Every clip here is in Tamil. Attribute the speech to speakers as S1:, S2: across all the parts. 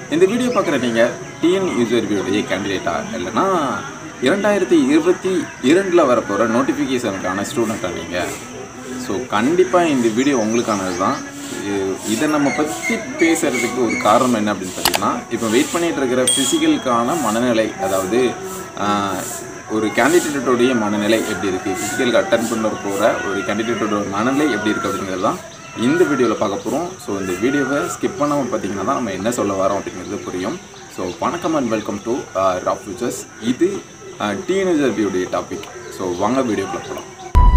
S1: இந்த வீடியோ பார்க்குற நீங்கள் டிஎன்யூசர்பியோடைய கேண்டிடேட்டா இல்லைனா 2022 வரப்போகிற நோட்டிஃபிகேஷனுக்கான ஸ்டூடெண்ட்டாக நீங்கள். ஸோ கண்டிப்பாக இந்த வீடியோ உங்களுக்கானது தான். இதை நம்ம பற்றி பேசுகிறதுக்கு ஒரு காரணம் என்ன அப்படின்னு பார்த்தீங்கன்னா, இப்போ வெயிட் பண்ணிகிட்டு இருக்கிற ஃபிசிக்கலுக்கான மனநிலை, அதாவது ஒரு கேண்டிடேட்டோடைய மனநிலை எப்படி இருக்குது, ஃபிசிக்கலுக்கு அட்டன் பண்ண போகிற ஒரு கேண்டிடேட்டோட மனநிலை எப்படி இருக்குது அப்படிங்கிறது தான் இந்த வீடியோவில் பார்க்க போகிறோம். ஸோ இந்த வீடியோவை ஸ்கிப் பண்ணாமல் பார்த்தீங்கன்னா தான் நம்ம என்ன சொல்ல வரோம் அப்படிங்கிறது புரியும். ஸோ வணக்கம் and welcome to Rap Futures. இது டிஎன்யூசர்பியோடைய டாபிக். ஸோ வாங்க வீடியோக்குள்ள போகலாம்.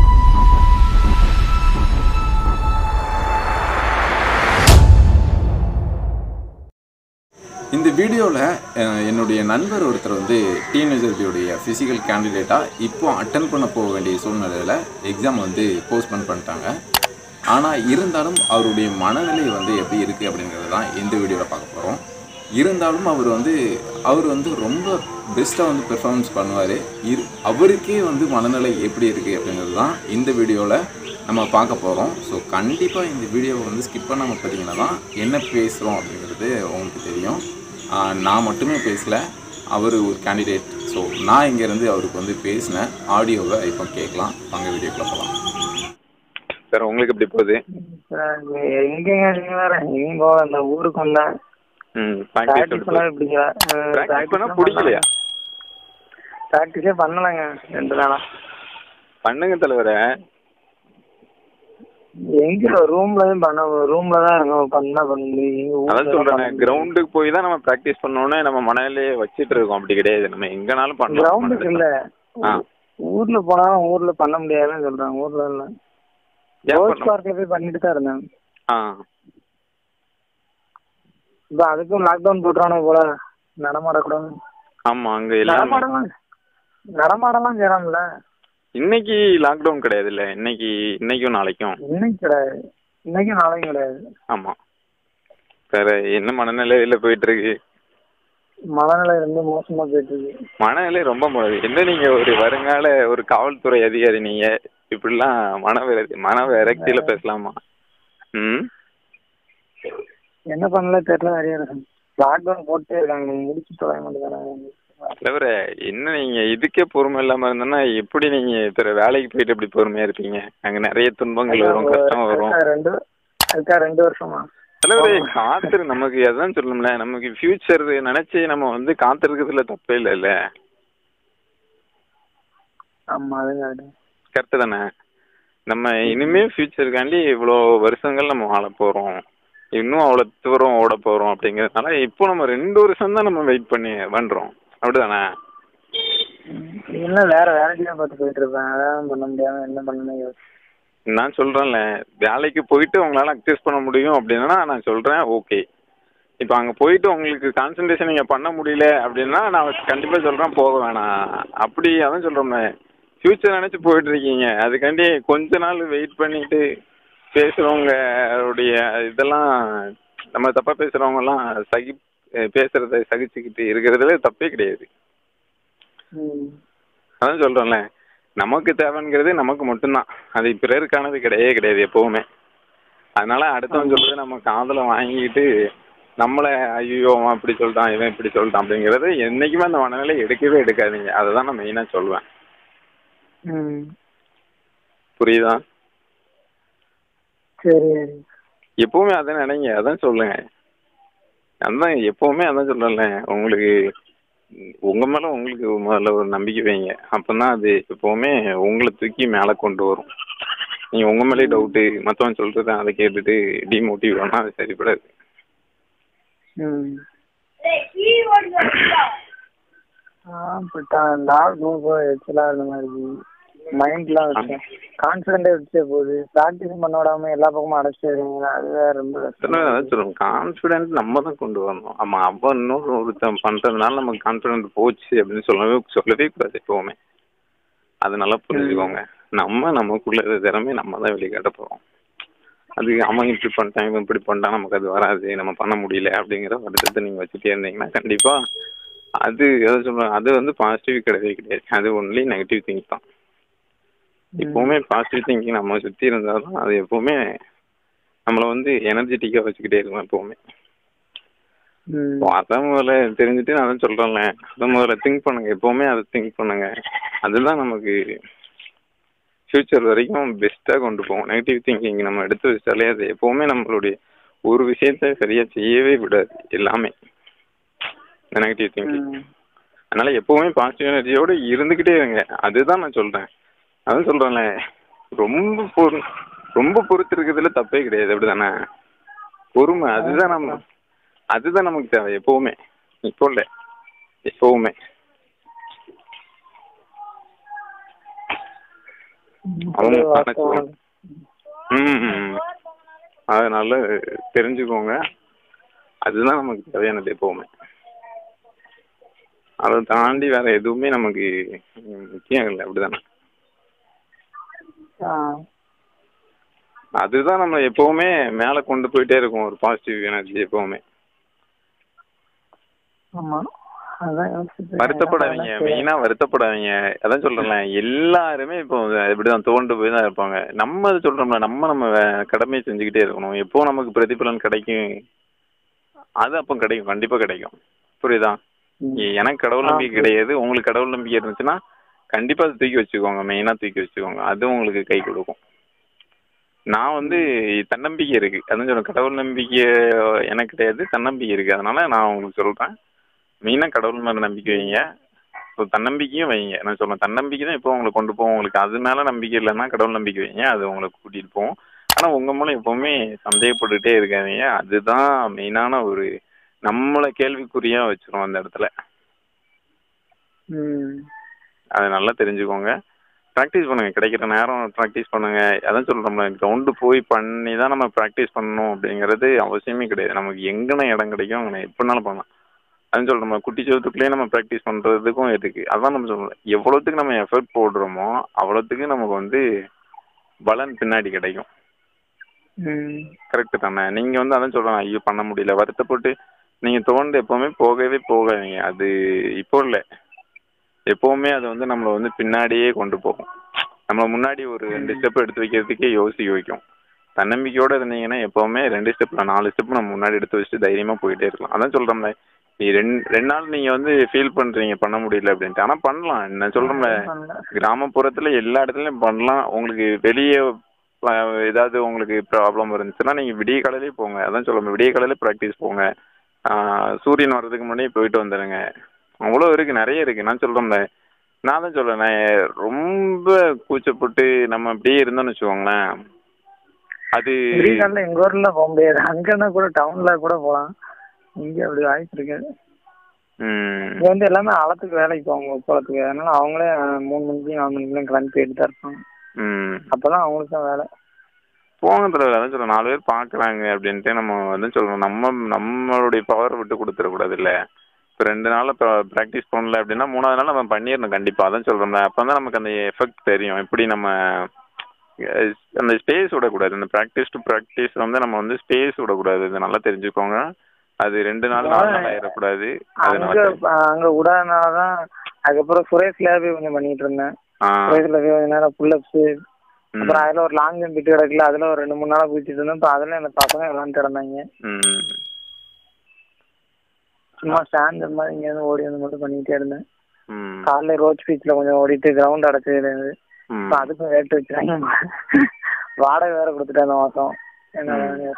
S1: இந்த வீடியோவில் என்னுடைய நண்பர் ஒருத்தர் டிஎன்யூசர்பியோடைய ஃபிசிக்கல் கேண்டிடேட்டாக இப்போ அட்டன் பண்ண போக வேண்டிய சூழ்நிலையில் எக்ஸாம் போஸ்ட்போன் பண்ணிட்டாங்க. ஆனால் இருந்தாலும் அவருடைய மனநிலை எப்படி இருக்குது அப்படிங்கிறது தான் இந்த வீடியோவில் பார்க்க போகிறோம். இருந்தாலும் அவர் ரொம்ப பெஸ்ட்டாக பெர்ஃபார்மன்ஸ் பண்ணுவார். அவருக்கே மனநிலை எப்படி இருக்குது அப்படிங்கிறது தான் இந்த வீடியோவில் நம்ம பார்க்க போகிறோம். ஸோ கண்டிப்பாக இந்த வீடியோவை ஸ்கிப் பண்ணாமல் பார்த்தீங்கன்னா தான் என்ன பேசுகிறோம் அப்படிங்கிறது உங்களுக்கு தெரியும். நான் மட்டுமே பேசலை, அவர் ஒரு கேண்டிடேட். ஸோ நான் இங்கேருந்து அவருக்கு பேசின ஆடியோவை இப்போ கேட்கலாம். வாங்க வீடியோக்குள்ள போகலாம். சார், உங்களுக்கு எப்படி போகுது?
S2: எங்கேங்க நீங்க வேற எங்கேயும் போக அந்த ஊருக்கு வந்தேன்.
S1: பிடிக்கலையா?
S2: ப்ராக்டிஸே பண்ணலங்க 2 நாளா.
S1: பண்ணுங்க தலைவர.
S2: எங்க ரூம்ல தான் இருக்கோம். பண்ண
S1: அதான் சொல்றேன், கிரவுண்டுக்கு போய் தான் நம்ம பிராக்டிஸ் பண்ணோம்னு நம்ம மனநிலையே வச்சிட்டு இருக்கோம். அப்படி கிடையாது, நம்ம எங்கனாலும் பண்ணலாம்.
S2: கிரவுண்டுக்கு இல்ல, ஊர்ல போனாலும் ஊர்ல பண்ண முடியாதுன்னு சொல்றாங்க. ஊர்ல இல்ல, பார்க்ல போய் பண்ணிட்டு தான் இருந்தேன். இப்ப அதுக்கும் லாக்டவுன் போட்டுறானு போல, நடமாடக்கூடாது.
S1: ஆமா, அங்க
S2: நடமாடலாம் செய்யறாங்கல்ல.
S1: இன்னைக்கு லாக்டவுன் கிடையாது இல்ல? இன்னைக்கும் நாளைக்கும்.
S2: இன்னைக்கு கிடையாது, இன்னைக்கும் நாளைக்கும் கிடையாது.
S1: ஆமா. வேற என்ன மனநிலையில போயிட்டு இருக்கு?
S2: மனநிலை ரொம்ப மோசமா போயிட்டு இருக்கு.
S1: மனநிலை ரொம்ப என்ன, நீங்க ஒரு வருங்கால ஒரு காவல்துறை அதிகாரி, நீங்க இப்படிலாம் மன விரக்தியில பேசலாமா?
S2: என்ன பண்ணல தெரியல. நிறைய லாக்டவுன் போட்டே இருக்காங்க, முடிச்சு தொலை மாட்டேங்கிறாங்க.
S1: தலைவர, என்ன நீங்க இதுக்கே பொறுமை இல்லாம இருந்தோன்னா எப்படி நீங்க பிற வேலைக்கு போயிட்டு எப்படி பொறுமையா இருப்பீங்க? அங்க நிறைய துன்பங்கள் வரும், கஷ்டம் வரும்.
S2: 2 வருஷமா
S1: தலைவரே, காத்துரு. நமக்கு அதான் சொல்லணும்ல, நமக்கு ஃபியூச்சர் நினைச்சு நம்ம காத்திருக்கிறதுல தப்பே இல்ல.
S2: ஆமா, அதுங்க
S1: கரெக்டு தானே? நம்ம இனிமே ஃபியூச்சருக்காண்டி இவ்வளோ வருஷங்கள் நம்ம வாழ போறோம், இன்னும் அவ்வளோ தூரம் ஓட போறோம். அப்படிங்கிறதுனால இப்போ நம்ம 2 வருஷம் தான் நம்ம வெயிட் பண்றோம். அப்படிதானே?
S2: இல்ல, வேற வேலைக்கு தான் பார்த்து போயிட்டு இருப்பேன். அதான் பண்ண முடியாம என்ன பண்ணணும்.
S1: நான் சொல்றேன்ல, வேலைக்கு போயிட்டு உங்களால அக்சஸ் பண்ண முடியும் அப்படின்னா நான் சொல்றேன், ஓகே. இப்போ அங்கே போயிட்டு உங்களுக்கு கான்சன்ட்ரேஷன் நீங்கள் பண்ண முடியல அப்படின்னா நான் கண்டிப்பாக சொல்கிறேன், போக வேணாம். அப்படி அதான் சொல்கிறோம்ல, ஃப்யூச்சர் நினச்சி போயிட்டு இருக்கீங்க. அதுக்காண்டி கொஞ்ச நாள் வெயிட் பண்ணிட்டு பேசுகிறவங்களுடைய இதெல்லாம், நம்ம தப்பாக பேசுகிறவங்கலாம் பேசுகிறத சகிச்சுக்கிட்டு இருக்கிறதுல தப்பே கிடையாது. அதான் சொல்கிறோம்ல, நமக்கு தேவைங்கிறது நமக்கு மட்டும்தான், அது பிறருக்கானது கிடையாது எப்போவுமே. அதனால அடுத்தவன் சொல்கிறது நம்ம காதில் வாங்கிட்டு நம்மளை ஐயோ அவன் இப்படி சொல்லிட்டான், இவன் இப்படி சொல்லிட்டான் அப்படிங்கிறது என்றைக்குமே அந்த மனநிலை எடுக்கவே எடுக்காதீங்க. அதை தான் நான் மெயினாக சொல்வேன். புரியுதா?
S2: சரி,
S1: எப்பவுமே அதான் நினைங்க, அதான் சொல்லுங்க. அதான் எப்பவுமே அதான் சொல்றேன்ல, உங்களுக்கு உங்க மேல உங்களுக்கு முதல்ல ஒரு நம்பிக்கை வைங்க. அப்பதான் அது எப்பவுமே உங்களை தூக்கி மேல கொண்டு வரும். நீங்க உங்க மேலே டவுட்டு, மற்றவன் சொல்றது அதை கேட்டுட்டு டிமோட்டிவ் ஆனா அது சரிப்படாது.
S2: மைண்ட்லாம் வச்சேன், கான்ஃபிடென்ட்டே வச்சே போகுது. ப்ராக்டிஸ் பண்ண விடாம எல்லா பக்கமும் அடைச்சிடுறீங்க. அதுவே ரொம்ப
S1: சொல்லுவோம். கான்ஃபிடென்ட் நம்ம தான் கொண்டு வரணும். ஆமா, அப்போ இன்னொரு ஒருத்தன் பண்றதுனால நமக்கு கான்ஃபிடென்ட் போச்சு அப்படின்னு சொல்லவே கூடாது எப்பவுமே. அது நல்லா புரிஞ்சுக்கோங்க. நமக்குள்ள திறமை நம்ம தான் வெளிக்காட்ட போறோம். அது அவன் இப்படி பண்ணிட்டான், இவன் இப்படி பண்ணிட்டான், நமக்கு அது வராது, நம்ம பண்ண முடியல அப்படிங்கிற வருத்தத்தை நீங்க வச்சுட்டே இருந்தீங்கன்னா கண்டிப்பா அது எதை சொல்லுவாங்க, அது பாசிட்டிவ் கிடையாது. அது ஒன்லி நெகட்டிவ் திங்க் தான். எப்பவுமே பாசிட்டிவ் திங்கிங் நம்ம சுற்றி இருந்தால் தான் அது எப்பவுமே நம்மளை எனர்ஜெட்டிக்காக வச்சுக்கிட்டே இருக்கும் எப்பவுமே.
S3: அதான் முதல்ல தெரிஞ்சுட்டு நான் தான் சொல்கிறேன்ல, அதை முதல்ல திங்க் பண்ணுங்கள், எப்போவுமே அதை திங்க் பண்ணுங்கள். அதுதான் நமக்கு ஃப்யூச்சர் வரைக்கும் பெஸ்ட்டாக கொண்டு போவோம். நெகட்டிவ் திங்கிங் நம்ம எடுத்து வச்சாலே அது எப்போவுமே நம்மளுடைய ஒரு விஷயத்த சரியாக செய்யவே விடாது எல்லாமே இந்த நெகட்டிவ் திங்கிங். அதனால் எப்போவுமே பாசிட்டிவ் எனர்ஜியோடு இருந்துக்கிட்டே இருங்க. அதுதான் நான் சொல்கிறேன். அதான் சொல்கிறேன்ல, ரொம்ப பொறுத்து இருக்கிறதுல தப்பே கிடையாது, அப்படி தானே? பொறுமை, அதுதான் நமக்கு தேவை எப்போவுமே. இப்போ இல்லை, எப்போவுமே. அதனால தெரிஞ்சுக்கோங்க, அதுதான் நமக்கு தேவையானது எப்போவுமே. அதை தாண்டி வேற எதுவுமே நமக்கு முக்கியம் இல்லை, அப்படிதானே? அதுதான் நம்ம எப்பவுமே மேலே கொண்டு போயிட்டே இருக்கும், ஒரு பாசிட்டிவ் எனர்ஜி எப்பவுமே. வருத்தப்படாதீங்க, மெயினா வருத்தப்படாதீங்க. அதான் சொல்றேன்ல, எல்லாருமே இப்போ இப்படிதான் தோண்டு போய் தான் இருப்பாங்க. நம்ம அது சொல்றோம்ல, நம்ம கடமையை செஞ்சுக்கிட்டே இருக்கணும். எப்போ நமக்கு பிரதிபலன் கிடைக்கும், அது அப்போ கிடைக்கும், கண்டிப்பா கிடைக்கும். புரியுதா? எனக்கு கடவுள் நம்பிக்கை கிடையாது, உங்களுக்கு கடவுள் நம்பிக்கை இருந்துச்சுன்னா கண்டிப்பா அதை தூக்கி வச்சுக்கோங்க, மெயினா தூக்கி வச்சுக்கோங்க. அது உங்களுக்கு கை கொடுக்கும். நான் தன்னம்பிக்கை இருக்கு, அதான் சொல்றேன். கடவுள் நம்பிக்கை எனக்கு கிடையாது, தன்னம்பிக்கை இருக்கு. அதனால நான் உங்களுக்கு சொல்றேன், மெயினாக கடவுள் மேலே நம்பிக்கை வைங்க. ஸோ தன்னம்பிக்கையும் வைங்க. நான் சொல்கிறேன், தன்னம்பிக்கை தான் இப்போ உங்களை கொண்டு போவோம். உங்களுக்கு அது மேலே நம்பிக்கை இல்லைன்னா கடவுள் நம்பிக்கை வைங்க, அது உங்களை கூட்டிகிட்டு போவோம். ஆனால் உங்கள் மூலம் எப்போவுமே சந்தேகப்பட்டுகிட்டே இருக்காதீங்க. அதுதான் மெயினான ஒரு நம்மளை கேள்விக்குறியாக வச்சிரும் அந்த இடத்துல. அதை நல்லா தெரிஞ்சுக்கோங்க. ப்ராக்டிஸ் பண்ணுங்கள், கிடைக்கிற நேரம் ப்ராக்டிஸ் பண்ணுங்கள். அதான் சொல்கிறோம்ல, கிரவுண்டு போய் பண்ணி தான் நம்ம ப்ராக்டிஸ் பண்ணணும் அப்படிங்கிறது அவசியமே கிடையாது. நமக்கு எங்கேனா இடம் கிடைக்கும் அங்கே எப்படினாலும் பண்ணலாம். அதுன்னு சொல்கிறோம், குட்டி சோத்துக்குள்ளேயே நம்ம ப்ராக்டிஸ் பண்ணுறதுக்கும் இருக்குது. அதான் நம்ம சொல்கிறோம், எவ்வளோத்துக்கு நம்ம எஃபர்ட் போடுறோமோ அவ்வளோத்துக்கு நமக்கு பலன் பின்னாடி கிடைக்கும். கரெக்டு தானே? நீங்கள் அதான் சொல்கிறேன், ஐயோ பண்ண முடியல வருத்தப்பட்டு நீங்கள் தோண்டு எப்போவுமே போகவே போகாதீங்க. அது இப்போ இல்லை, எப்போவுமே அது நம்மளை பின்னாடியே கொண்டு போகும். நம்மளை முன்னாடி ஒரு 2 ஸ்டெப் எடுத்து வைக்கிறதுக்கே யோசிக்க வைக்கும். தன்னம்பிக்கையோடு இருந்தீங்கன்னா எப்போவுமே 2 ஸ்டெப்ல 4 ஸ்டெப் நம்ம முன்னாடி எடுத்து வச்சுட்டு தைரியமாக போயிட்டே இருக்கலாம். அதான் சொல்கிறோம்ல, நீ ரெண்டு நாள் நீங்கள் ஃபீல் பண்ணுறீங்க பண்ண முடியல அப்படின்ட்டு, ஆனால் பண்ணலாம். நான் சொல்கிறோம்ல, கிராமப்புறத்தில் எல்லா இடத்துலையும் பண்ணலாம். உங்களுக்கு வெளியே ஏதாவது உங்களுக்கு ப்ராப்ளம் இருந்துச்சுன்னா நீங்கள் விடிய காலையிலே போங்க. அதான் சொல்லுங்கள், விடிய காலையிலே ப்ராக்டிஸ் போங்க. சூரியன் வர்றதுக்கு முன்னாடியே போயிட்டு வந்துடுங்க. அவ்வளோ இருக்குது, நிறைய இருக்குது. நான் சொல்கிறோம்ல, நான் தான் சொல்கிறேன், நான் ரொம்ப கூச்சப்பட்டு நம்ம அப்படியே இருந்தோம்னு வச்சுக்கோங்களேன், அது
S2: எங்கள் ஊரில் போக முடியாது. அங்கன்னா கூட டவுனில் கூட போகலாம், இங்கே அப்படி வாய்ப்பு இருக்காது. இங்கே எல்லாமே ஆழத்துக்கு வேலைக்கு போவாங்க, உப்பளத்துக்கு. அதனால அவங்களே 3 மணிக்கு 4 மணிக்கெல்லாம் கிளம்பி போயிட்டு தான் இருப்பாங்க. அப்போதான் அவங்களுக்கு தான் வேலை.
S3: போங்க தலைவர், அதான் சொல்கிறேன், 4 பேர் பார்க்குறாங்க அப்படின்ட்டு நம்ம சொல்கிறோம், நம்மளுடைய பவரை விட்டு கொடுத்துடக்கூடாது இல்லை. இப்போ 2 நாளில் ப்ராக்டிஸ் பண்ணல அப்படின்னா 3ஆவது நாள் நம்ம பண்ணிடணும் கண்டிப்பாக. அதான் சொல்கிறோம்ல, அப்போ தான் நமக்கு அந்த எஃபெக்ட் தெரியும். எப்படி நம்ம அந்த ஸ்பேஸ் விடக்கூடாது. அந்த ப்ராக்டிஸ் டு ப்ராக்டிஸ் நம்ம ஸ்பேஸ் விடக்கூடாது. இது நல்லா தெரிஞ்சுக்கோங்க. அது 2 நாள் 4 நாள் ஆயிடக்கூடாது.
S2: அங்கே விடாதனாலதான் அதுக்கப்புறம் சுரேஷ் லேபே கொஞ்சம் பண்ணிட்டு இருந்தேன். சுரேஷ் லேபே கொஞ்சம் நேரம் புல்லப்ஸு, அப்புறம் அதில் ஒரு லாங் ஜம்ப் பிட்டு கிடக்கல, அதில் ஒரு 2-3 நாளாக குதிச்சுட்டு இருந்தேன். இப்போ அதில் எனக்கு பசங்க விளாண்டுட்டு இருந்தாங்க. சும்மா ஸ்டாண்ட் மாதிரி இங்கேருந்து ஓடி வந்து மட்டும் பண்ணிக்கிட்டே இருந்தேன். காலைல ரோச் பீச்சில் கொஞ்சம் ஓடிட்டு கிரவுண்ட் அடைச்சது. இப்போ அதுக்கும் ரேட்டு வச்சுறாங்க, வாடகை வேற கொடுத்துட்டேன் அந்த மாதம். என்ன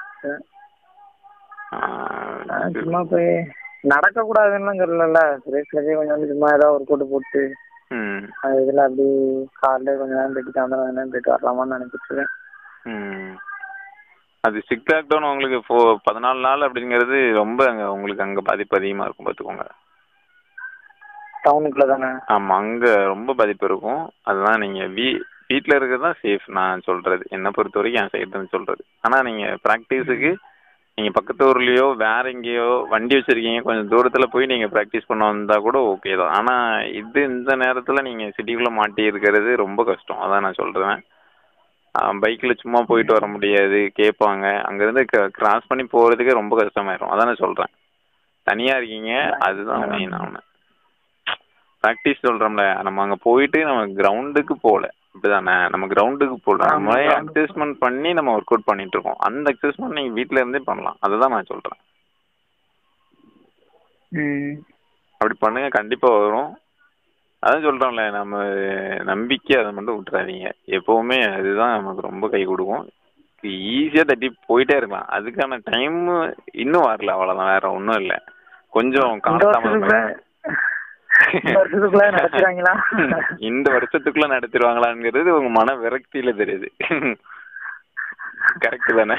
S2: சும்மா போய் நடக்க கூடாதுன்னு சொல்லல, சுரேஷ்லயே கொஞ்சம் சும்மா ஏதாவது ஒரு கூட்டு போட்டு இதுல அப்படி காலைல கொஞ்ச நேரம் போயிட்டு சாயந்தரம் நேரம் போயிட்டு வரலாமான்னு நினைச்சிட்டு இருக்கேன்.
S3: அது ஸ்ட்ரிக்ட் லாக்டவுன் உங்களுக்கு 14 நாள் அப்படிங்கிறது ரொம்ப உங்களுக்கு அங்கே பாதிப்பு அதிகமாக இருக்கும், பார்த்துக்கோங்க.
S2: டவுனுக்குள்ள தானே?
S3: ஆமாம், அங்கே ரொம்ப பாதிப்பு இருக்கும். அதுதான் நீங்கள் வீட்டில் இருக்கிறது தான் சேஃப் நான் சொல்கிறது, என்னை பொறுத்த வரைக்கும் என் சைடு சொல்கிறது. ஆனால் நீங்கள் ப்ராக்டிஸுக்கு நீங்கள் பக்கத்து ஊர்லேயோ வேற எங்கேயோ வண்டி வச்சுருக்கீங்க, கொஞ்சம் தூரத்தில் போய் நீங்கள் ப்ராக்டிஸ் பண்ண வந்தால் கூட ஓகே தான். ஆனால் இந்த நேரத்தில் நீங்கள் சிட்டிக்குள்ளே மாட்டி இருக்கிறது ரொம்ப கஷ்டம். அதான் நான் சொல்கிறேன். பைக்கில் சும்மா போயிட்டு வர முடியாது, கேட்பாங்க. அங்கேருந்து கிராஸ் பண்ணி போகிறதுக்கே ரொம்ப கஷ்டமாயிரும். அதான் நான் சொல்கிறேன், தனியாக இருக்கீங்க, அதுதான் மெயின். ஆகணும் ப்ராக்டிஸ் சொல்கிறோம்ல, நம்ம அங்கே போயிட்டு நம்ம கிரவுண்டுக்கு போகல, இப்படிதானே? நம்ம கிரவுண்டுக்கு போகல, நம்ம அட்ஜஸ்ட்மெண்ட் பண்ணி நம்ம ஒர்க் அவுட் பண்ணிட்டு இருக்கோம். அந்த அட்ஜஸ்ட்மெண்ட் நீங்கள் வீட்டில் இருந்தே பண்ணலாம். அதுதான் நான் சொல்கிறேன். அப்படி பண்ணுங்க, கண்டிப்பா வரும். அதான் சொல்றோம்ல, நம்ம நம்பிக்கை அதை மட்டும் விட்டுறாதீங்க. எப்பவுமே அதுதான் நமக்கு ரொம்ப கை கொடுக்கும். ஈஸியா தட்டி போயிட்டே இருக்கலாம். அதுக்கான டைம் இன்னும் வரல, அவ்வளவுதான், வேற ஒன்றும் இல்லை. கொஞ்சம் இந்த வருஷத்துக்குள்ள நடத்திடுவாங்களாங்கிறது உங்க மன விரக்தியில தெரியுது. கரெக்ட் தானே?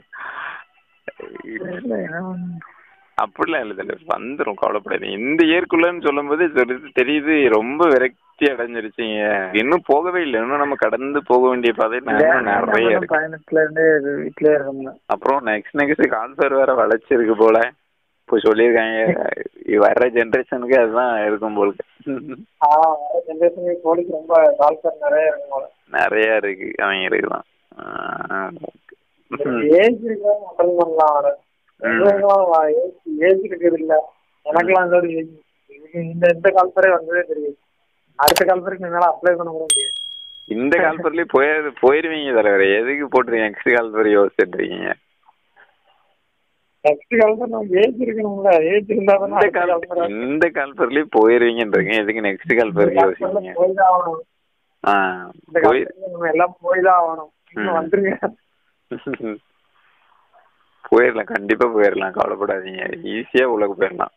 S3: அப்படிலாம் இல்லை தலைவர், வந்துடும், கவலைப்படாதீங்க. இந்த இயற்குள்ளன்னு சொல்லும் போது தெரியுது ரொம்ப விரக்தி அடைஞ்சிருச்சீங்க. இன்னும் போகவே இல்லை, இன்னும் நம்ம கடந்து போக வேண்டிய பாதை நிறைய இருக்கு. அப்புறம் நெக்ஸ்ட் கால்ஃபர் வேற வளைச்சிருக்கு போல, இப்போ சொல்லியிருக்காங்க. வர்ற ஜென்ரேஷனுக்கு அதுதான் இருக்கும் போல. நிறைய இருக்கு அவங்களுக்கு தான். இந்த கால்பர்லயே போயிருவீங்க தலைவர். எதுக்கு போட்டுருக்கீங்க நெக்ஸ்ட் கால்பர் யோசிச்சுட்டு இருக்கீங்க? இந்த கால்பர்லயே போயிருவீங்கன்றீங்க, எதுக்கு நெக்ஸ்ட் கால்பர் யோசிக்கிறீங்க? போயிடலாம், கண்டிப்பா போயிடலாம், கவலைப்படாதீங்க. ஈஸியா உள்ள போயிடலாம்.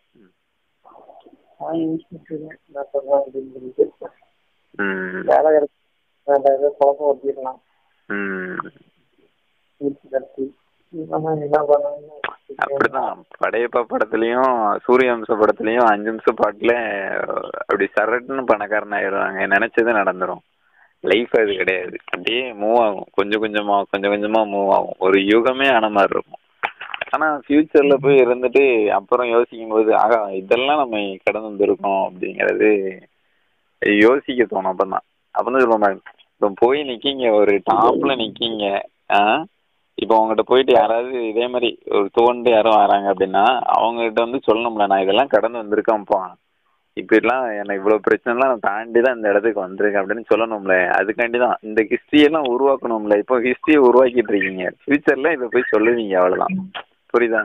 S3: அப்படிதான் படையப்பா படத்துலயும் சூரியவம்ச படத்துலயும் 5 நிமிஷம் பாட்டுல அப்படி சரட்டுன்னு பணக்காரன் ஆயிடுவாங்க. நினைச்சது நடந்துரும். லைஃப் அது கிடையாது. அப்படியே மூவ் ஆகும், கொஞ்சம் கொஞ்சமா மூவ் ஆகும். ஒரு யுகமே ஆன மாதிரி இருக்கும். ஆனா ஃபியூச்சர்ல போய் இருந்துட்டு அப்புறம் யோசிக்கும் போது ஆகா இதெல்லாம் நம்ம கடந்து வந்திருக்கோம் அப்படிங்கறது யோசிக்க தோணும். அப்பதான் சொல்லுவாங்க, இப்போ போய் நிக்கீங்க, ஒரு டாப்ல நிக்கீங்க. இப்போ அவங்ககிட்ட போயிட்டு யாராவது இதே மாதிரி ஒரு தோண்டு யாரும் வராங்க அப்படின்னா அவங்ககிட்ட வந்து சொல்லணும்ல, நான் இதெல்லாம் கடந்து வந்திருக்கேன்ப்பா, இப்படிலாம் எனக்கு இவ்வளவு பிரச்சனைலாம் நான் தாண்டி தான் இந்த இடத்துக்கு வந்திருக்கேன் அப்படின்னு சொல்லணும்ல. அதுக்காண்டி தான் இந்த ஹிஸ்டரியெல்லாம் உருவாக்கணும்ல. இப்போ ஹிஸ்டரியை உருவாக்கிட்டு இருக்கீங்க, ஃபியூச்சர்ல இதை போய் சொல்லுவீங்க, அவ்வளவுதான். புரியுதா?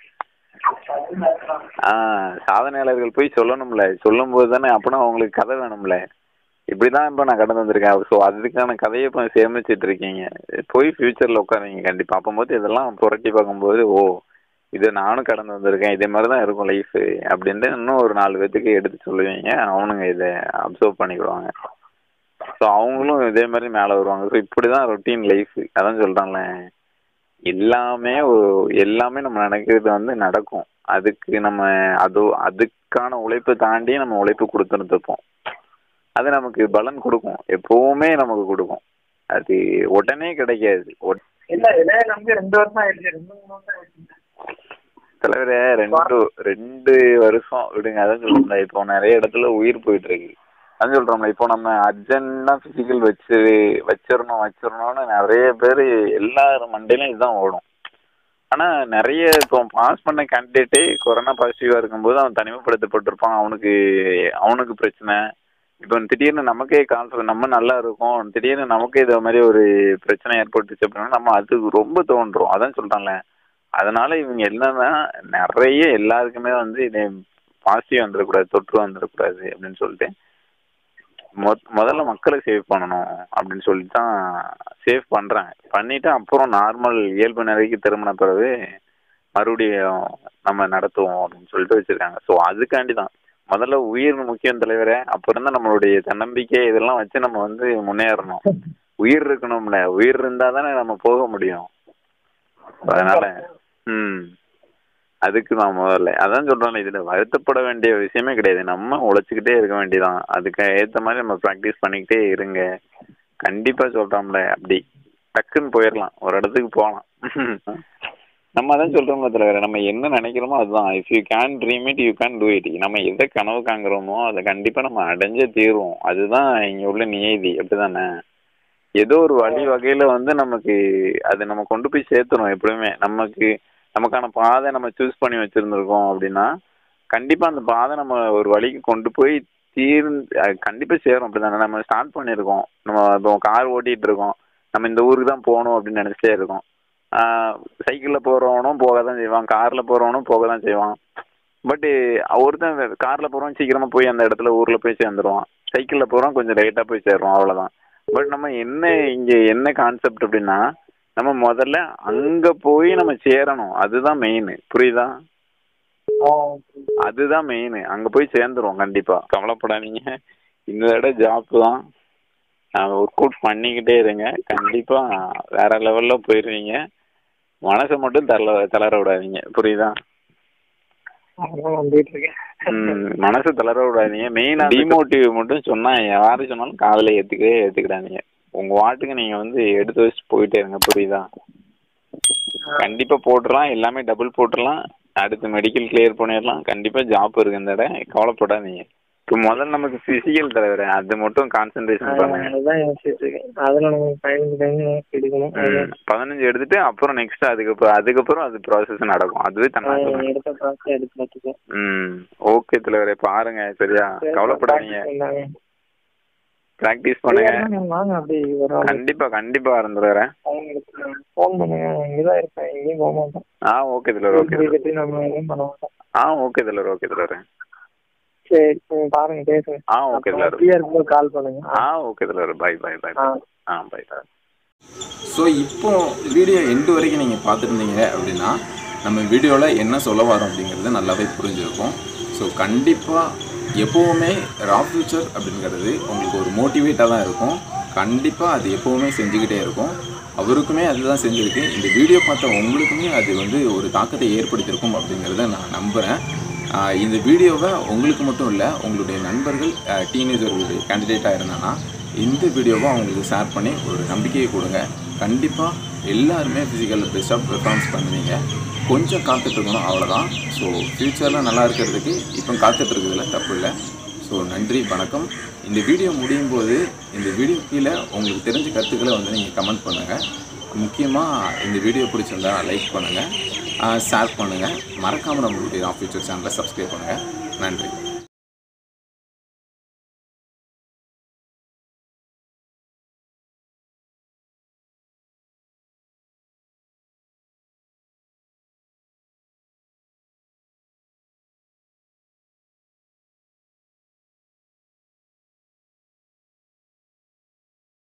S3: சாதனையாளர்கள் போய் சொல்லணும்ல. சொல்லும் போது தானே அப்படின்னா அவங்களுக்கு கதை வேணும்ல. இப்படிதான் இப்போ நான் கடந்து வந்திருக்கேன். ஸோ அதுக்கான கதையை இப்போ சேமிச்சுட்டு இருக்கீங்க. போய் ஃபியூச்சர்ல உட்காருவீங்க கண்டிப்பா. அப்போது இதெல்லாம் புரட்டி பார்க்கும்போது ஓ இதை நானும் கடந்து வந்திருக்கேன், இதே மாதிரி தான் இருக்கும் லைஃப் அப்படின்ட்டு இன்னும் ஒரு 4 பேத்துக்கு எடுத்து சொல்லுவீங்க. அவனுங்க இதை அப்சர்வ் பண்ணிக்கிடுவாங்க. ஸோ அவங்களும் இதே மாதிரி மேலே வருவாங்க. ஸோ இப்படிதான் ரொட்டீன் லைஃப். அதான் சொல்றான்ல, எல்லாமே நம்ம நினைக்கிறது வந்து நடக்கும். அதுக்கு நம்ம அதுக்கான உழைப்பை தாண்டி நம்ம உழைப்பு கொடுத்துருப்போம். அது நமக்கு பலன் கொடுக்கும், எப்பவுமே நமக்கு கொடுக்கும். அது உடனே கிடைக்காது. தலைவரே 2 வருஷம் விடுங்க. அதான் சொல்றோம்ல, இப்போ நிறைய இடத்துல உயிர் போயிட்டு இருக்கு. அதான் சொல்றோம்ல, இப்போ நம்ம அர்ஜென்டா பிசிக்கல் வச்சிடணும்னு நிறைய பேர் எல்லாரும் மண்டையிலும் இதுதான் ஓடும். ஆனா நிறைய இப்போ பாஸ் பண்ண கேண்டிடேட்டே கொரோனா பாசிட்டிவா இருக்கும்போது அவன் தனிமைப்படுத்தப்பட்டிருப்பான். அவனுக்கு பிரச்சனை. இப்போ திடீர்னு நமக்கே கான்ஃபிடன்ஸ், நம்ம நல்லா இருக்கோம், திடீர்னு நமக்கே இதை மாதிரி ஒரு பிரச்சனை ஏற்பட்டுச்சு அப்படின்னா நம்ம அதுக்கு ரொம்ப தோன்றும். அதான் சொல்றான்ல, அதனால இவங்க என்னன்னா நிறைய எல்லாருக்குமே வந்து இதை பாசிட்டிவ் வந்துடக்கூடாது, தொற்று வந்துடக்கூடாது அப்படின்னு சொல்லிட்டு முதல்ல மக்களை சேவ் பண்ணணும் அப்படின்னு சொல்லிட்டு தான் சேவ் பண்றாங்க. பண்ணிட்டு அப்புறம் நார்மல் இயல்பு நிலைக்கு திரும்பின பிறகு மறுபடியும் நம்ம நடத்துவோம் அப்படின்னு சொல்லிட்டு வச்சிருக்காங்க. ஸோ அதுக்காண்டி தான் முதல்ல உயிர் முக்கியம் தலைவரே. அப்புறம் தான் நம்மளுடைய தன்னம்பிக்கை இதெல்லாம் வச்சு நம்ம வந்து முன்னேறணும். உயிர் இருக்கணும்ல, உயிர் இருந்தா தானே நம்ம போக முடியும். அதனால அதுக்கு நான் முதல்ல அதான் சொல்றேன், இதுல வருத்தப்பட வேண்டிய விஷயமே கிடையாது. நம்ம உழைச்சிக்கிட்டே இருக்க வேண்டியதான். அதுக்கு ஏற்ற மாதிரி நம்ம ப்ராக்டிஸ் பண்ணிக்கிட்டே இருங்க. கண்டிப்பா சொல்றோம்ல, அப்படி டக்குன்னு போயிடலாம், ஒரு இடத்துக்கு போகலாம். நம்ம அதான் சொல்றோம்ல தலைவர், நம்ம என்ன நினைக்கிறோமோ அதுதான். If you can dream it you can do it. நம்ம எதை கனவு காங்குறோமோ அதை கண்டிப்பா நம்ம அடைஞ்சே தீருவோம். அதுதான் இங்க உள்ள நியதி. அப்படிதானே? ஏதோ ஒரு வழி வகையில வந்து நமக்கு அது நம்ம கொண்டு போய் சேர்த்துரும். எப்படியுமே நமக்கான பாதை நம்ம சூஸ் பண்ணி வச்சிருந்திருக்கோம் அப்படின்னா கண்டிப்பா அந்த பாதை நம்ம ஒரு வழிக்கு கொண்டு போய் கண்டிப்பா சேரும். அப்படிதானே? நம்ம ஸ்டார்ட் பண்ணியிருக்கோம், நம்ம இப்போ கார் ஓட்டிட்டு இருக்கோம், நம்ம இந்த ஊருக்கு தான் போகணும் அப்படின்னு நினைச்சிட்டே இருக்கோம். சைக்கிள்ல போறவனும் போக தான் செய்வான், கார்ல போறவனும் போக தான் செய்வான். பட்டு ஒருத்தன் காரில் போகிறோம் சீக்கிரமாக போய் அந்த இடத்துல ஊரில் போய் சேர்ந்துருவான், சைக்கிளில் போகிறோம் கொஞ்சம் லேட்டாக போய் சேர்றோம், அவ்வளோதான். பட் நம்ம இங்கே என்ன கான்செப்ட் அப்படின்னா, நம்ம முதல்ல அங்கே போய் நம்ம சேரணும், அதுதான் மெயின். புரியுதா? அதுதான் மெயின். அங்கே போய் சேர்ந்துருவோம் கண்டிப்பாக, கவலைப்படாதீங்க. இந்த தடவை ஜாப் தான், ஒர்க் அவுட் பண்ணிக்கிட்டே இருங்க, கண்டிப்பாக வேற லெவலில் போயிடுவீங்க. மனசை மட்டும் தளர விடாதீங்க. புரியுதா? மனசு தளர விடாதீங்க. மெயினா டிமோட்டிவ் மட்டும் சொன்னா யாரு சொன்னாலும் காதல ஏத்துக்கிடாதீங்க. உங்க வாட்டுக்கு நீங்க எடுத்து வச்சு போயிட்டே இருங்க. புரியுதா? கண்டிப்பா போட்டுடலாம், எல்லாமே டபுள் போட்டுடலாம். அடுத்து மெடிக்கல் கிளியர் பண்ணிடலாம். கண்டிப்பா ஜாப் இருக்கு இந்த இடம், கவலைப்படாதீங்க. இப்போ முதல்ல நமக்கு பிசிக்கல் தலைவர், அது மட்டும் கான்சென்ட்ரேஷன் பண்ணுங்க. 15 எடுத்துட்டு அப்புறம் நெக்ஸ்ட் அதுக்கப்புறம் அது ப்ராசஸ் நடக்கும், அதுவே தன்னால. ஓகே தலைவரே, பாருங்க. சரியா? கவலைப்படாதீங்க, பிராக்டிஸ் பண்ணுங்க. கண்டிப்பா கண்டிப்பா இருந்துறேன். ஓகே தலைவர், ஓகே ஓகே தலைவர், ஓகே தலைவர்.
S2: சரி பாருங்க, பேசுங்க.
S3: ஓகே தலைவர்,
S2: கால் பண்ணுங்க.
S3: ஓகே தலைவர், பை பை பை. பை தலைவர்.
S1: ஸோ இப்போ வீடியோ எண்டு வரைக்கும் நீங்கள் பார்த்துருந்தீங்க அப்படின்னா நம்ம வீடியோவில் என்ன சொல்ல வரோம் அப்படிங்கிறது நல்லாவே புரிஞ்சிருக்கும். ஸோ கண்டிப்பாக எப்போவுமே ரா ஃபியூச்சர் அப்படிங்கிறது உங்களுக்கு ஒரு மோட்டிவேட்டாக தான் இருக்கும். கண்டிப்பாக அது எப்போவுமே செஞ்சுக்கிட்டே இருக்கும். அவருக்குமே அதுதான் செஞ்சுருக்கு. இந்த வீடியோ பார்த்த உங்களுக்குமே அது ஒரு தாக்கத்தை ஏற்படுத்தியிருக்கும் அப்படிங்கிறத நான் நம்புகிறேன். இந்த வீடியோவை உங்களுக்கு மட்டும் இல்லை, உங்களுடைய நண்பர்கள் டீனேஜர் கேண்டிடேட்டாக இருந்தாங்கன்னா இந்த வீடியோவை அவங்களுக்கு ஷேர் பண்ணி ஒரு நம்பிக்கையை கொடுங்க. கண்டிப்பாக எல்லாருமே ஃபிசிக்கலில் பெஸ்ட்டாக பெர்ஃபார்மன்ஸ் பண்ணுவீங்க. கொஞ்சம் காத்துட்ருக்கணும், அவ்வளோதான். ஸோ ஃப்யூச்சரில் நல்லா இருக்கிறதுக்கு இப்போ காத்துட்ருக்கிறதுல தப்பு இல்லை. ஸோ நன்றி, வணக்கம். இந்த வீடியோ முடியும் போது இந்த வீடியோ கீழே உங்களுக்கு தெரிஞ்ச கருத்துக்களை நீங்கள் கமெண்ட் பண்ணுங்கள். முக்கியமாக இந்த வீடியோ பிடிச்சிருந்தா லைக் பண்ணுங்கள், ஷேர் பண்ணுங்கள். மறக்காமல் நம்மளுடைய ரா ஃபியூச்சர் சேனலை சப்ஸ்கிரைப் பண்ணுங்கள். நன்றி.